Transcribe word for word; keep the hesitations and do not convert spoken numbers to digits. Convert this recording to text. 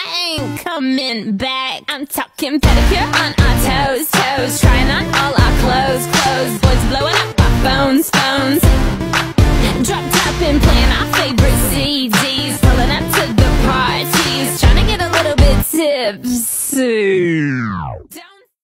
ain't coming back. I'm talking pedicure on our toes, toes, trying on all our clothes, clothes. Boys blowing up our phones, phones. Drop top and playing our favorite C Ds, pulling up to the parties, trying to get a little bit tipsy.